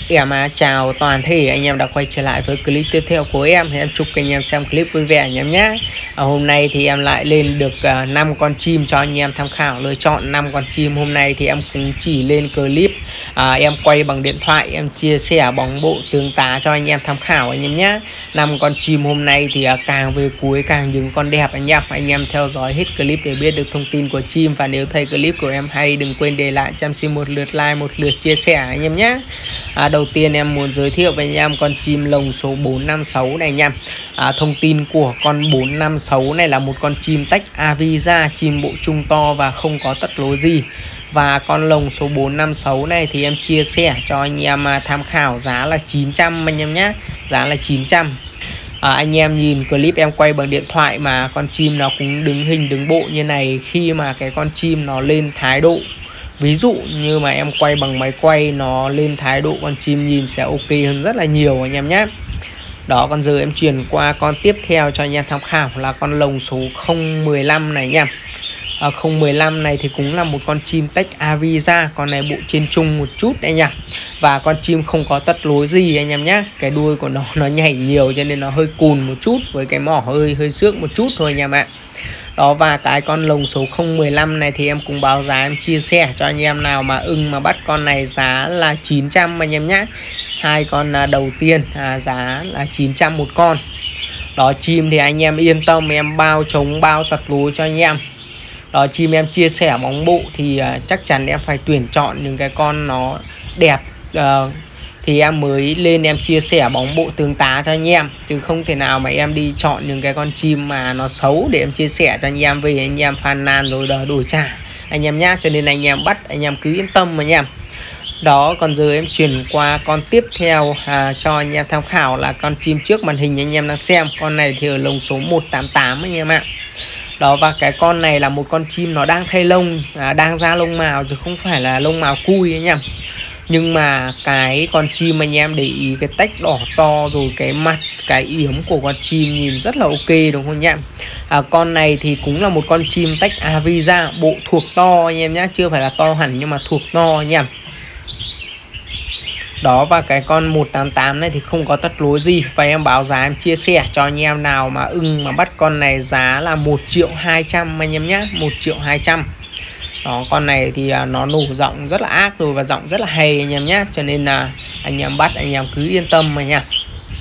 Chào toàn thể anh em đã quay trở lại với clip tiếp theo của em. Thì em chúc anh em xem clip vui vẻ anh em nhé. Hôm nay thì em lại lên được 5 con chim cho anh em tham khảo lựa chọn 5 con chim. Hôm nay thì em cũng chỉ lên clip em quay bằng điện thoại, em chia sẻ bóng bộ tương tá cho anh em tham khảo anh em nhé. 5 con chim hôm nay thì càng về cuối càng những con đẹp anh em. Anh em theo dõi hết clip để biết được thông tin của chim. Và nếu thấy clip của em hay đừng quên để lại cho em xin một lượt like, một lượt chia sẻ anh em nhé. Đầu tiên em muốn giới thiệu với anh em con chim lồng số 456 này nha. Thông tin của con 456 này là một con chim tách Avisa, chim bộ trung to và không có tất lố gì. Và con lồng số 456 này thì em chia sẻ cho anh em tham khảo giá là 900 anh em nhé. Giá là 900. Anh em nhìn clip em quay bằng điện thoại mà con chim nó cũng đứng hình đứng bộ như này. Khi mà cái con chim nó lên thái độ, ví dụ như mà em quay bằng máy quay, nó lên thái độ con chim nhìn sẽ ok hơn rất là nhiều anh em nhé. Đó, còn giờ em chuyển qua con tiếp theo cho anh em tham khảo là con lồng số 015 này nha. 015 này thì cũng là một con chim tách Avisa, con này bộ trên trung một chút đây nha. Và con chim không có tất lối gì anh em nhé. Cái đuôi của nó nhảy nhiều cho nên nó hơi cùn một chút, với cái mỏ hơi xước một chút thôi anh em ạ. Đó, và cái con lồng số 015 này thì em cũng báo giá, em chia sẻ cho anh em nào mà ưng mà bắt con này giá là 900 anh em nhé. Hai con đầu tiên giá là 900 một con. Đó, chim thì anh em yên tâm, em bao trống bao tật lúa cho anh em. Đó, chim em chia sẻ bóng bộ thì chắc chắn em phải tuyển chọn những cái con nó đẹp thì em mới lên em chia sẻ bóng bộ tương tá cho anh em, chứ không thể nào mà em đi chọn những cái con chim mà nó xấu để em chia sẻ cho anh em, về anh em phàn nàn rồi đổi trả anh em nhá. Cho nên anh em bắt anh em cứ yên tâm anh em. Đó, còn giờ em chuyển qua con tiếp theo cho anh em tham khảo là con chim trước màn hình anh em đang xem. Con này thì ở lồng số 188 anh em ạ. Đó, và cái con này là một con chim nó đang thay lông, đang ra lông mào chứ không phải là lông mào cui anh em. Nhưng mà cái con chim anh em để ý cái tách đỏ to, rồi cái mặt, cái yếm của con chim nhìn rất là ok đúng không nhá. Con này thì cũng là một con chim tách Avisa, bộ thuộc to anh em nhé, chưa phải là to hẳn nhưng mà thuộc to anh em. Đó, và cái con 188 này thì không có tất lối gì. Và em báo giá, em chia sẻ cho anh em nào mà ưng mà bắt con này giá là 1.200.000 anh em nhé. 1.200.000. Đó, con này thì nó nổ giọng rất là ác rồi và giọng rất là hay anh em nhé. Cho nên là anh em bắt anh em cứ yên tâm mà nha.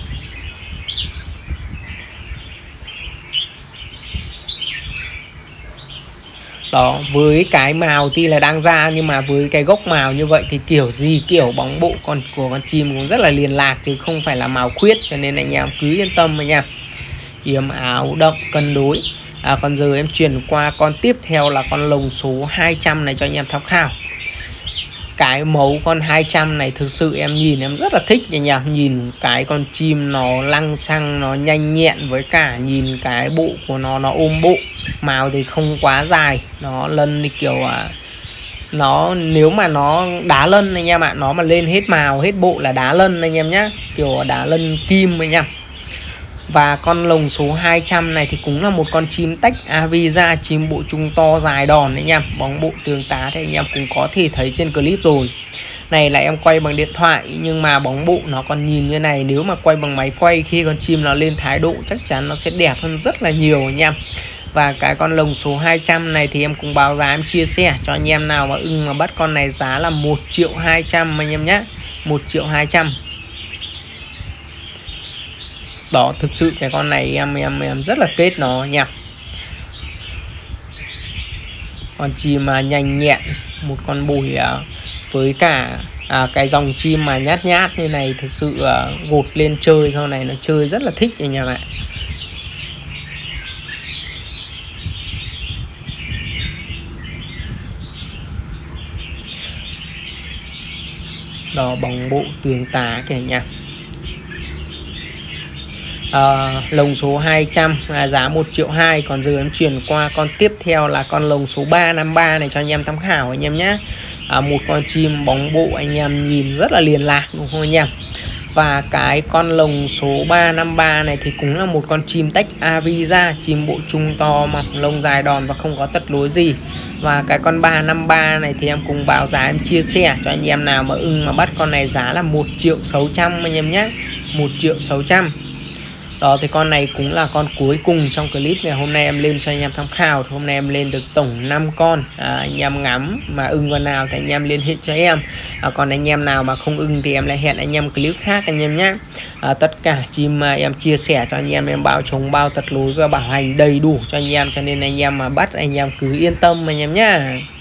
Đó, với cái mào tuy là đang ra nhưng mà với cái gốc mào như vậy thì kiểu gì kiểu bóng bộ của con chim cũng rất là liền lạc chứ không phải là mào khuyết. Cho nên anh em cứ yên tâm mà nha. Yếm áo động cân đối. Còn giờ em chuyển qua con tiếp theo là con lồng số 200 này cho anh em tham khảo. Cái mấu con 200 này thực sự em nhìn em rất là thích anh em. Nhìn cái con chim nó lăng xăng, nó nhanh nhẹn, với cả nhìn cái bộ của nó ôm bộ. Màu thì không quá dài, nó lân thì kiểu nó nếu mà nó đá lân anh em ạ, nó mà lên hết màu hết bộ là đá lân anh em nhé, kiểu đá lân kim anh em. Và con lồng số 200 này thì cũng là một con chim tách Avisa, chim bộ trung to dài đòn anh em. Bóng bộ tương tá thì anh em cũng có thể thấy trên clip rồi. Này là em quay bằng điện thoại nhưng mà bóng bộ nó còn nhìn như này. Nếu mà quay bằng máy quay khi con chim nó lên thái độ chắc chắn nó sẽ đẹp hơn rất là nhiều anh em. Và cái con lồng số 200 này thì em cũng báo giá, em chia sẻ cho anh em nào mà ưng mà bắt con này giá là 1.200.000 anh em nhé. 1.200.000. Đó, thực sự cái con này em rất là kết nó nha. Con chim mà nhanh nhẹn, một con bụi với cả cái dòng chim mà nhát nhát như này thực sự gột lên chơi sau này nó chơi rất là thích anh em ạ. Đó, bóng bộ tương tá kìa nha. Lồng số 200 giá 1.200.000. Còn giờ em chuyển qua con tiếp theo là con lồng số 353 này cho anh em tham khảo anh em nhé. Một con chim bóng bộ anh em nhìn rất là liền lạc đúng không anh em. Và cái con lồng số 353 này thì cũng là một con chim tách Avisa, chim bộ trung to, mỏng lông dài đòn và không có tật lối gì. Và cái con 353 này thì em cùng báo giá em chia sẻ cho anh em nào mà ưng mà bắt con này, giá là 1.600.000 anh em nhé, 1.600.000. Đó thì con này cũng là con cuối cùng trong clip ngày hôm nay em lên cho anh em tham khảo. Hôm nay em lên được tổng 5 con, anh em ngắm mà ưng con nào thì anh em liên hệ cho em. Còn anh em nào mà không ưng thì em lại hẹn anh em clip khác anh em nhé. Tất cả chim mà em chia sẻ cho anh em bao trống bao tật lối và bảo hành đầy đủ cho anh em, cho nên anh em mà bắt anh em cứ yên tâm anh em nhé.